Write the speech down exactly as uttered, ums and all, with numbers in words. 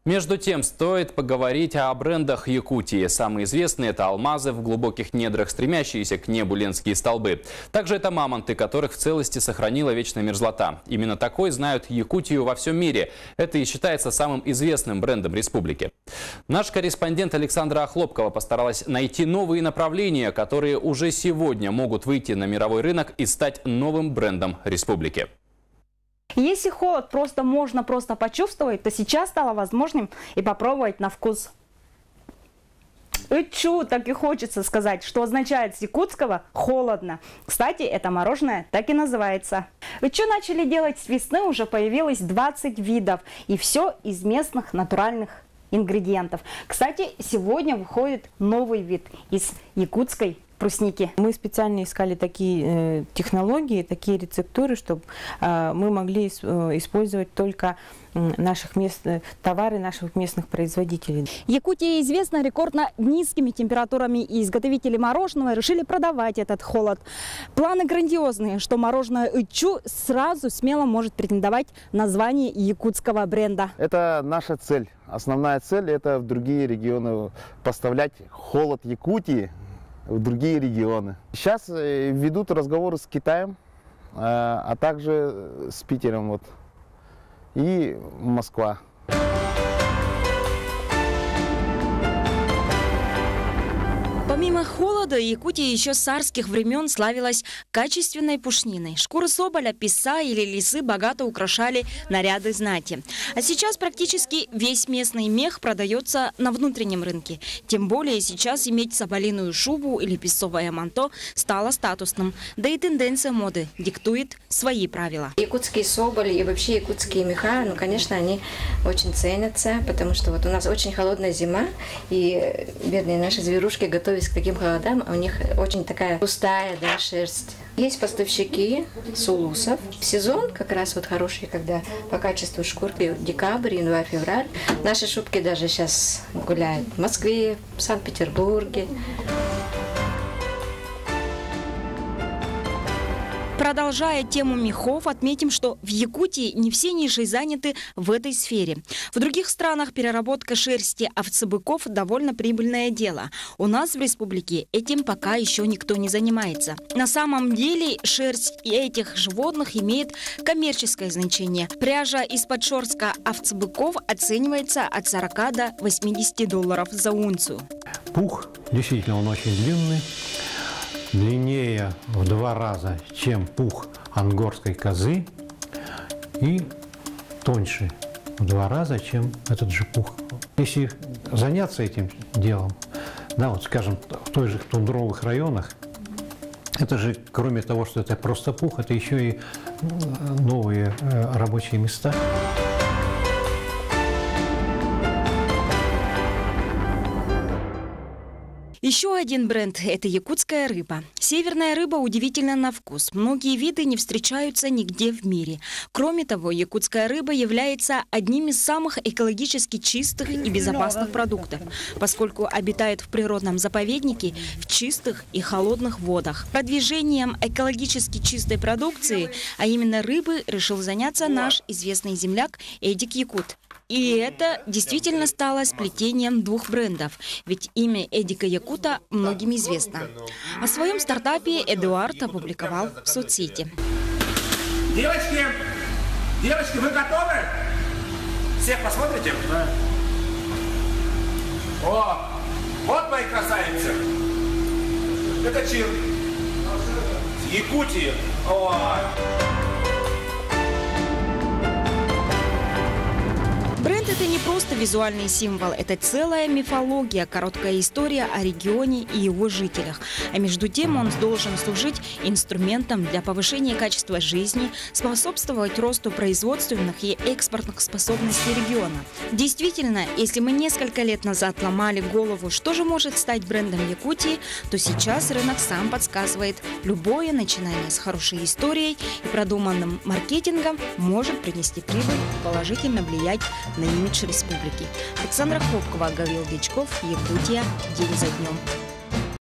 Между тем, стоит поговорить о брендах Якутии. Самые известные – это алмазы в глубоких недрах, стремящиеся к небу ленские столбы. Также это мамонты, которых в целости сохранила вечная мерзлота. Именно такой знают Якутию во всем мире. Это и считается самым известным брендом республики. Наш корреспондент Александра Охлопкова постаралась найти новые направления, которые уже сегодня могут выйти на мировой рынок и стать новым брендом республики. Если холод просто можно просто почувствовать, то сейчас стало возможным и попробовать на вкус. Ичу, так и хочется сказать, что означает с якутского «холодно». Кстати, это мороженое так и называется. Ичу начали делать с весны, уже появилось двадцать видов. И все из местных натуральных ингредиентов. Кстати, сегодня выходит новый вид из якутской брусники. Мы специально искали такие э, технологии, такие рецептуры, чтобы э, мы могли э, использовать только э, наших мест, э, товары наших местных производителей. Якутия известна рекордно низкими температурами, и изготовители мороженого решили продавать этот холод. Планы грандиозные, что мороженое Ичу сразу смело может претендовать на звание якутского бренда. Это наша цель. Основная цель – это в другие регионы поставлять холод Якутии в другие регионы. Сейчас ведут разговоры с Китаем, а также с Питером вот, и Москва. Помимо холода, Якутия еще с царских времен славилась качественной пушниной. Шкуры соболя, писа или лисы богато украшали наряды знати. А сейчас практически весь местный мех продается на внутреннем рынке. Тем более сейчас иметь соболиную шубу или песцовое манто стало статусным. Да и тенденция моды диктует свои правила. Якутский соболь и вообще якутские меха, ну, конечно, они очень ценятся, потому что вот у нас очень холодная зима, и бедные наши зверушки готовятся к таким холодам, а у них очень такая густая, да, шерсть. Есть поставщики сулусов. Сезон как раз вот хороший, когда по качеству шкурки декабрь, январь, февраль. Наши шубки даже сейчас гуляют в Москве, в Санкт-Петербурге. Продолжая тему мехов, отметим, что в Якутии не все ниши заняты в этой сфере. В других странах переработка шерсти овцебыков довольно прибыльное дело. У нас в республике этим пока еще никто не занимается. На самом деле шерсть этих животных имеет коммерческое значение. Пряжа из подшерстка овцебыков оценивается от сорока до восьмидесяти долларов за унцию. Пух, действительно, он очень длинный. Длиннее в два раза, чем пух ангорской козы, и тоньше в два раза, чем этот же пух. Если заняться этим делом, да, вот скажем, в той же тундровых районах, это же, кроме того, что это просто пух, это еще и новые рабочие места. Еще один бренд – это якутская рыба. Северная рыба удивительна на вкус. Многие виды не встречаются нигде в мире. Кроме того, якутская рыба является одним из самых экологически чистых и безопасных продуктов, поскольку обитает в природном заповеднике в чистых и холодных водах. Продвижением экологически чистой продукции, а именно рыбы, решил заняться наш известный земляк Эдик Якут. И это действительно стало сплетением двух брендов, ведь имя Эдика Якута многим известно. О своем стартапе Эдуард опубликовал в соцсети. Девочки, девочки, вы готовы? Всех посмотрите? Да. О, вот мои красавицы. Это Чир. Якутия. О. Бренд – это не просто визуальный символ, это целая мифология, короткая история о регионе и его жителях. А между тем он должен служить инструментом для повышения качества жизни, способствовать росту производственных и экспортных способностей региона. Действительно, если мы несколько лет назад ломали голову, что же может стать брендом Якутии, то сейчас рынок сам подсказывает, любое начинание с хорошей историей и продуманным маркетингом может принести прибыль и положительно влиять на имидж республики. Александра Охлопкова, Гаврил Дичков, Якутия. День за днем.